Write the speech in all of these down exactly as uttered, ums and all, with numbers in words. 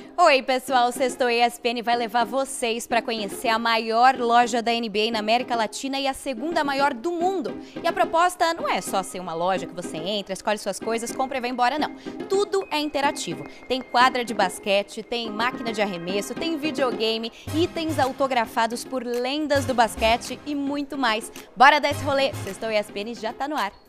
Oi pessoal, o Sextou E S P N vai levar vocês para conhecer a maior loja da N B A na América Latina e a segunda maior do mundo. E a proposta não é só ser uma loja que você entra, escolhe suas coisas, compra e vai embora, não. Tudo é interativo. Tem quadra de basquete, tem máquina de arremesso, tem videogame, itens autografados por lendas do basquete e muito mais. Bora dar esse rolê, Sextou E S P N já tá no ar.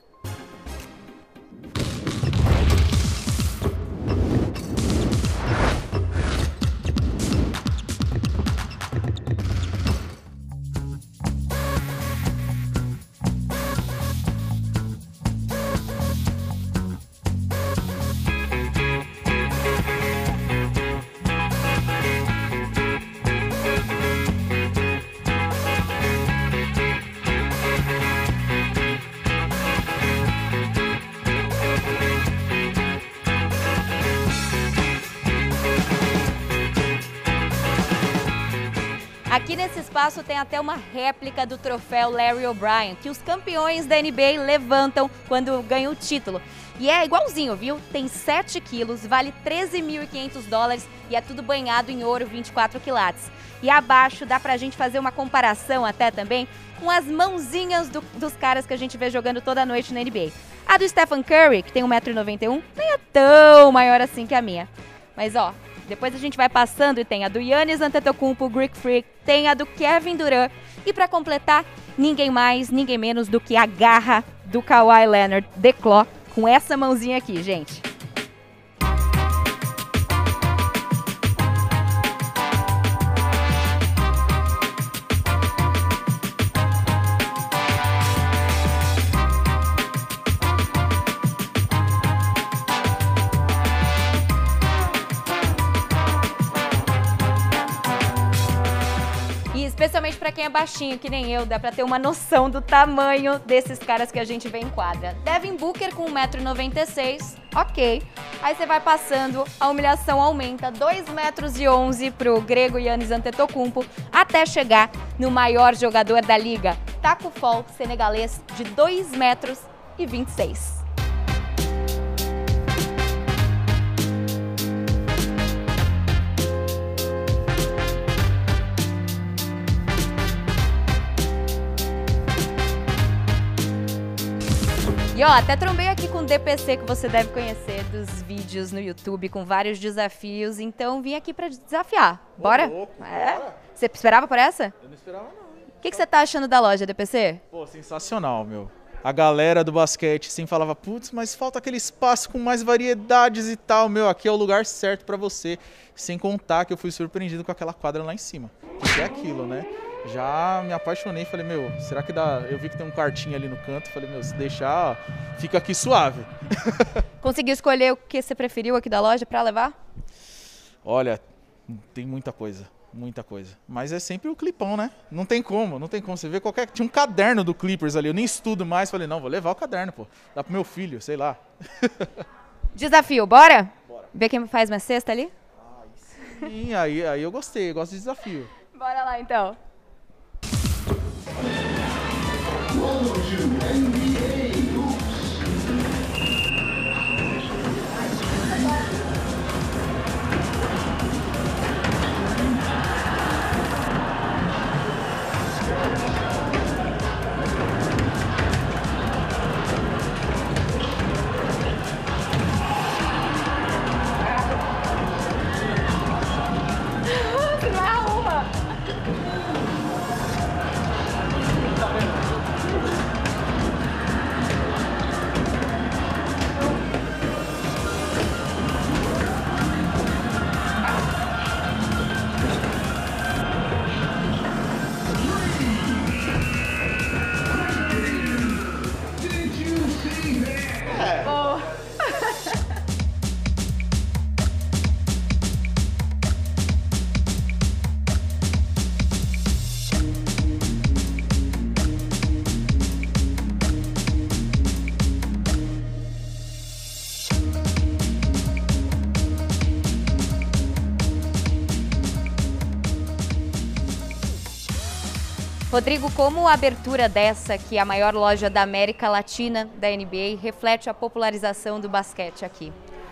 Aqui nesse espaço tem até uma réplica do troféu Larry O'Brien, que os campeões da N B A levantam quando ganham o título. E é igualzinho, viu? Tem sete quilos, vale treze mil e quinhentos dólares e é tudo banhado em ouro vinte e quatro quilates. E abaixo dá pra gente fazer uma comparação até também com as mãozinhas do, dos caras que a gente vê jogando toda noite na N B A. A do Stephen Curry, que tem um metro e noventa e um, nem é tão maior assim que a minha. Mas ó, depois a gente vai passando e tem a do Giannis Antetokounmpo, Greek Freak, tem a do Kevin Durant e para completar, ninguém mais, ninguém menos do que a garra do Kawhi Leonard, The Claw, com essa mãozinha aqui, gente. Especialmente para quem é baixinho, que nem eu, dá para ter uma noção do tamanho desses caras que a gente vê em quadra. Devin Booker com um metro e noventa e seis, ok. Aí você vai passando, a humilhação aumenta, dois metros e onze pro grego Giannis Antetokounmpo, até chegar no maior jogador da liga, Tacko Fall, senegalês, de dois metros e vinte e seis. E ó, até trombei aqui com o D P C, que você deve conhecer dos vídeos no YouTube com vários desafios, então vim aqui pra desafiar. Bora? Ô, louco, é? bora. Você esperava por essa? Eu não esperava não. O que, que você tá achando da loja, D P C? Pô, sensacional, meu. A galera do basquete assim falava, putz, mas falta aquele espaço com mais variedades e tal. Meu, aqui é o lugar certo pra você. Sem contar que eu fui surpreendido com aquela quadra lá em cima. Que é aquilo, né? Já me apaixonei, falei, meu, será que dá? Eu vi que tem um quartinho ali no canto, falei, meu, se deixar, fica aqui suave. Conseguiu escolher o que você preferiu aqui da loja pra levar? Olha, tem muita coisa, muita coisa. Mas é sempre o clipão, né? Não tem como, não tem como. Você vê qualquer... Tinha um caderno do Clippers ali, eu nem estudo mais, falei, não, vou levar o caderno, pô. Dá pro meu filho, sei lá. Desafio, bora? Bora. Ver quem faz minha cesta ali? Ah, sim, aí, aí eu gostei, eu gosto de desafio. Bora lá, então. Você não arruma. Rodrigo, como a abertura dessa, que é a maior loja da América Latina da N B A, reflete a popularização do basquete aqui? A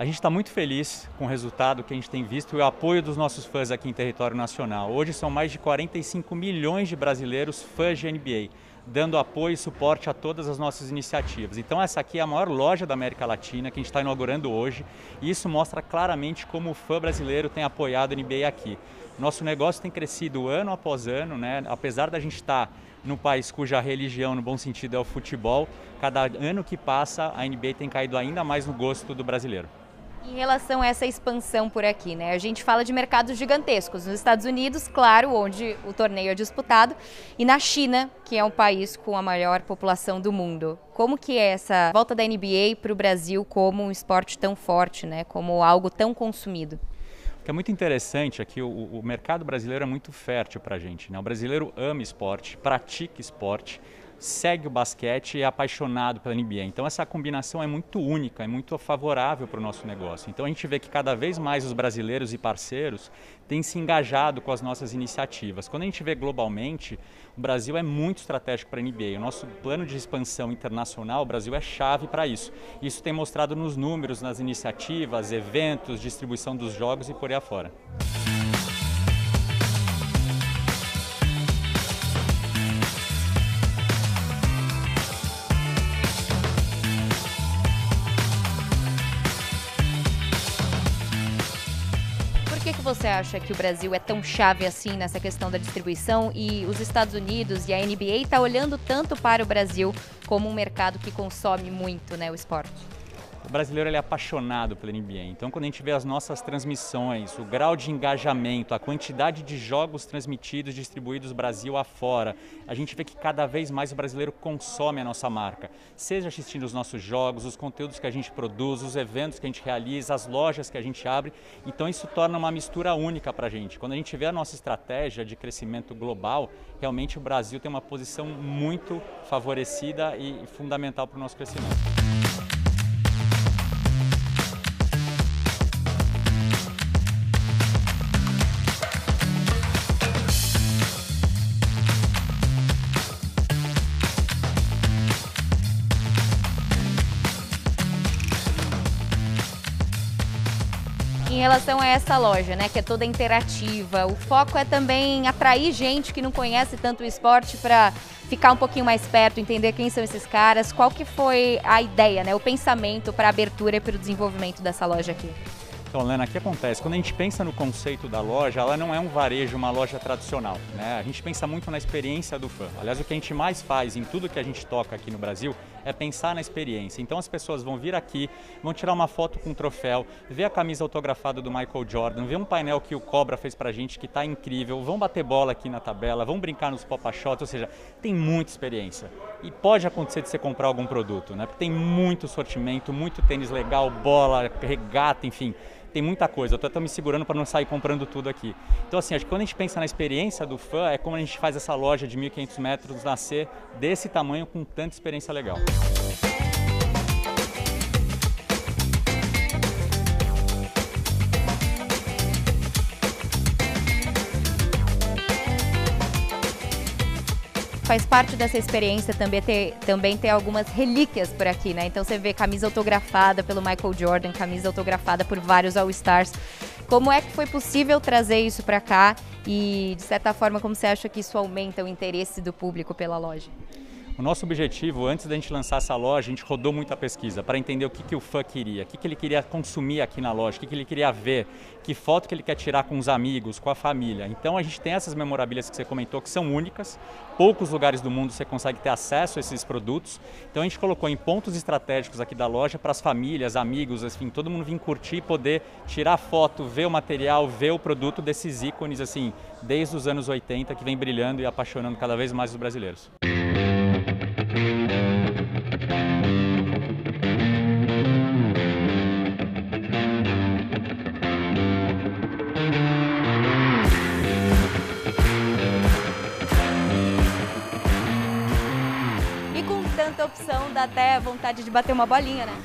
A gente está muito feliz com o resultado que a gente tem visto e o apoio dos nossos fãs aqui em território nacional. Hoje são mais de quarenta e cinco milhões de brasileiros fãs de N B A, dando apoio e suporte a todas as nossas iniciativas. Então essa aqui é a maior loja da América Latina que a gente está inaugurando hoje e isso mostra claramente como o fã brasileiro tem apoiado a N B A aqui. Nosso negócio tem crescido ano após ano, né? Apesar da gente estar no país cuja religião, no bom sentido, é o futebol, cada ano que passa a N B A tem caído ainda mais no gosto do brasileiro. Em relação a essa expansão por aqui, né? A gente fala de mercados gigantescos. Nos Estados Unidos, claro, onde o torneio é disputado, e na China, que é um país com a maior população do mundo. Como que é essa volta da N B A para o Brasil como um esporte tão forte, né? Como algo tão consumido? O que é muito interessante é que o, o mercado brasileiro é muito fértil para a gente, né? O brasileiro ama esporte, pratica esporte, segue o basquete e é apaixonado pela N B A. Então essa combinação é muito única, é muito favorável para o nosso negócio. Então a gente vê que cada vez mais os brasileiros e parceiros têm se engajado com as nossas iniciativas. Quando a gente vê globalmente, o Brasil é muito estratégico para a N B A. O nosso plano de expansão internacional, o Brasil é chave para isso. Isso tem mostrado nos números, nas iniciativas, eventos, distribuição dos jogos e por aí afora. Por que que você acha que o Brasil é tão chave assim nessa questão da distribuição e os Estados Unidos e a N B A está olhando tanto para o Brasil como um mercado que consome muito, né, o esporte? O brasileiro ele é apaixonado pela N B A, então quando a gente vê as nossas transmissões, o grau de engajamento, a quantidade de jogos transmitidos, distribuídos Brasil afora, a gente vê que cada vez mais o brasileiro consome a nossa marca, seja assistindo os nossos jogos, os conteúdos que a gente produz, os eventos que a gente realiza, as lojas que a gente abre, então isso torna uma mistura única para a gente. Quando a gente vê a nossa estratégia de crescimento global, realmente o Brasil tem uma posição muito favorecida e fundamental para o nosso crescimento. Em relação a essa loja, né, que é toda interativa, o foco é também atrair gente que não conhece tanto o esporte para ficar um pouquinho mais perto, entender quem são esses caras. Qual que foi a ideia, né, o pensamento para a abertura e para o desenvolvimento dessa loja aqui? Então, Lena, o que acontece? Quando a gente pensa no conceito da loja, ela não é um varejo, uma loja tradicional, né? A gente pensa muito na experiência do fã. Aliás, o que a gente mais faz em tudo que a gente toca aqui no Brasil é pensar na experiência. Então as pessoas vão vir aqui, vão tirar uma foto com um troféu, ver a camisa autografada do Michael Jordan, ver um painel que o Cobra fez pra gente que está incrível, vão bater bola aqui na tabela, vão brincar nos pop-shots, ou seja, tem muita experiência. E pode acontecer de você comprar algum produto, né? Porque tem muito sortimento, muito tênis legal, bola, regata, enfim. Tem muita coisa, eu estou me segurando para não sair comprando tudo aqui. Então assim, acho que quando a gente pensa na experiência do fã, é como a gente faz essa loja de mil e quinhentos metros nascer desse tamanho com tanta experiência legal. Faz parte dessa experiência também ter, também ter algumas relíquias por aqui, né? Então você vê camisa autografada pelo Michael Jordan, camisa autografada por vários All-Stars. Como é que foi possível trazer isso para cá e, de certa forma, como você acha que isso aumenta o interesse do público pela loja? O nosso objetivo, antes da gente lançar essa loja, a gente rodou muita pesquisa para entender o que, que o fã queria, o que, que ele queria consumir aqui na loja, o que, que ele queria ver, que foto que ele quer tirar com os amigos, com a família. Então a gente tem essas memorabilias que você comentou que são únicas, poucos lugares do mundo você consegue ter acesso a esses produtos. Então a gente colocou em pontos estratégicos aqui da loja para as famílias, amigos, enfim, todo mundo vir curtir e poder tirar foto, ver o material, ver o produto desses ícones, assim, desde os anos oitenta, que vem brilhando e apaixonando cada vez mais os brasileiros. E com tanta opção, dá até vontade de bater uma bolinha, né?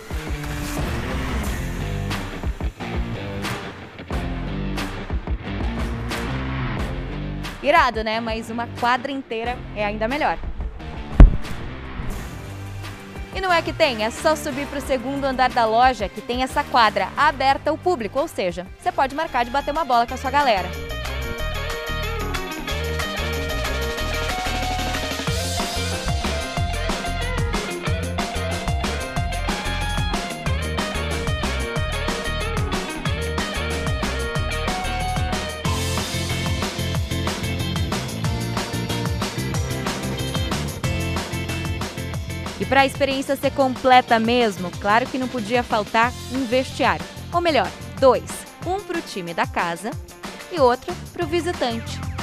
Irado, né? Mas uma quadra inteira é ainda melhor. E não é que tem, é só subir para o segundo andar da loja que tem essa quadra aberta ao público, ou seja, você pode marcar de bater uma bola com a sua galera. E para a experiência ser completa mesmo, claro que não podia faltar um vestiário. Ou melhor, dois. Um para o time da casa e outro para o visitante.